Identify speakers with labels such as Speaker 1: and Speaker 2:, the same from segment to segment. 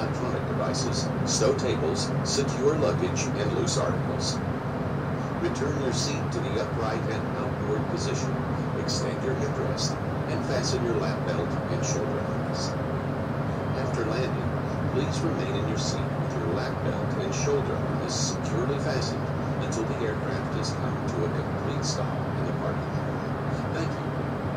Speaker 1: electronic devices, stow tables, secure luggage, and loose articles. Return your seat to the upright and outboard position. Extend your headrest and fasten your lap belt and shoulder harness. After landing, please remain in your seat with your lap belt and shoulder harness securely fastened until the aircraft has come to a complete stop in the parking lot. Thank you.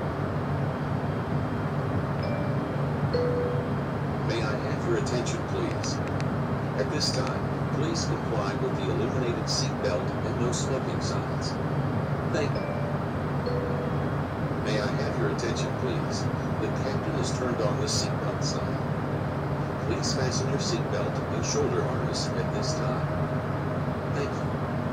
Speaker 1: May I have your attention, please? At this time, please comply with the illuminated seat belt and no smoking signs. Thank you. May I have your attention, please? The captain has turned on the seatbelt sign. Please fasten your seatbelt and shoulder harness at this time. Thank you.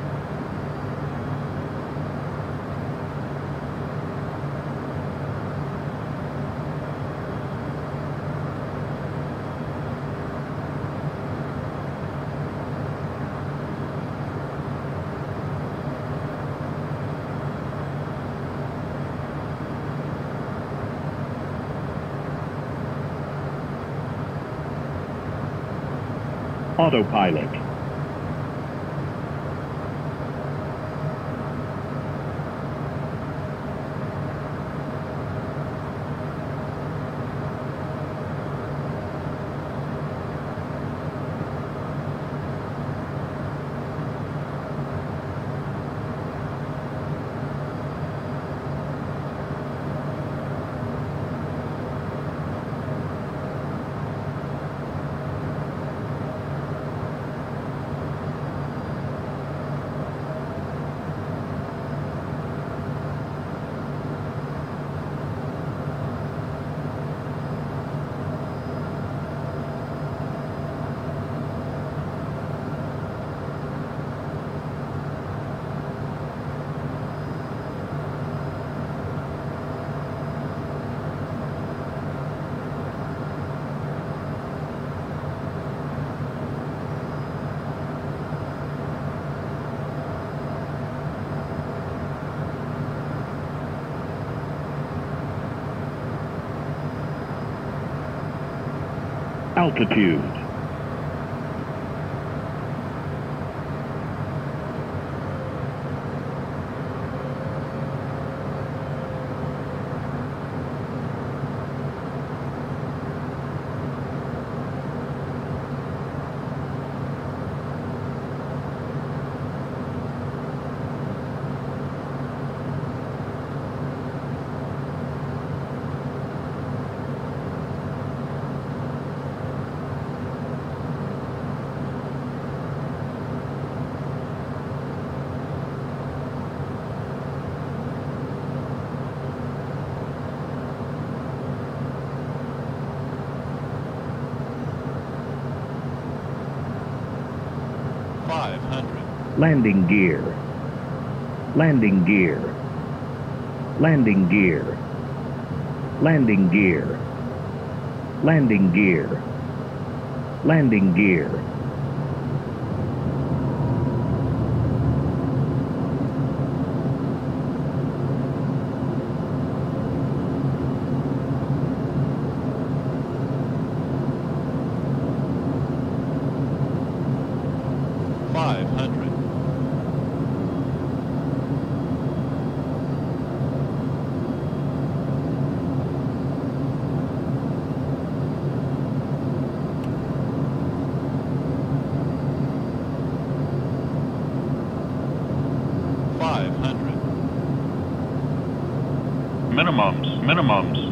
Speaker 2: Autopilot. Altitude. Landing gear. Landing gear. Landing gear. Landing gear. Landing gear. Landing gear.
Speaker 3: Minimums.